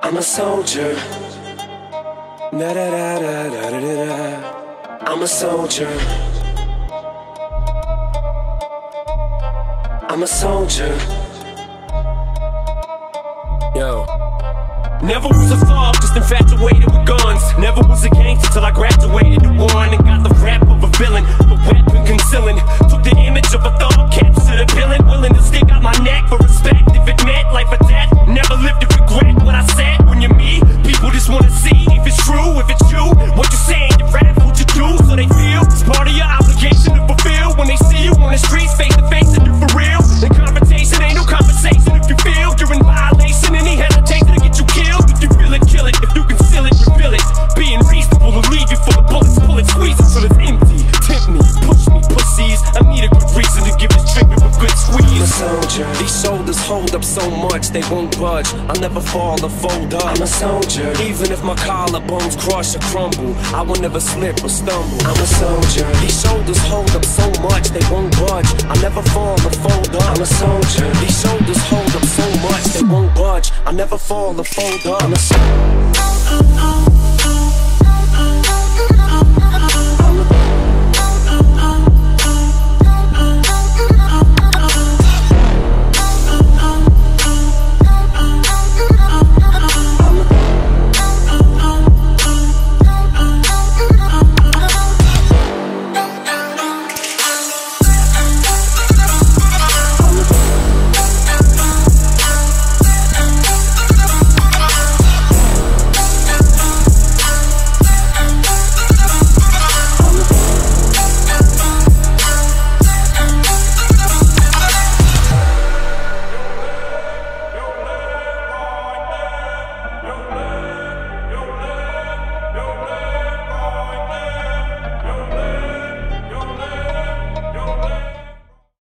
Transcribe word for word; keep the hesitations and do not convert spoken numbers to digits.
I'm a soldier. Da da da da da da da da. I'm a soldier. I'm a soldier. Yo. Never was a thug, just infatuated with guns. Never was a gangster till I graduated to one and got the rap of a villain, a weapon concealing. Took the image of a thug, captured a villain, willing to stick out my neck for respect if it meant life or death. Never lived to regret what I said. When you're me, people just wanna see if it's true, if it's you. What you saying, you rap, what you do, so they feel it's part of your obligation to fulfill. When they see you on the streets, face to face, and you for real. The confrontation ain't no compensation if you feel you're in violation. Any hesitation to get you killed. If you feel it, kill it. If you conceal it, reveal it. Being reasonable will leave you full of bullets. Pull it, squeeze it till it's empty. Tempt me, push me, pussies. I need a good reason to give this trigger a good squeeze. I'm a soldier. These shoulders hold up so much they won't budge. I'll never fall or fold up. I'm a soldier. Even if my collarbones crush or crumble, I will never slip or stumble. I'm a soldier. These shoulders hold up so much they won't budge. I'll never fall or fold up. I'm a soldier. These shoulders hold up so much they won't budge. I'll never fall or fold up. I'm a soldier.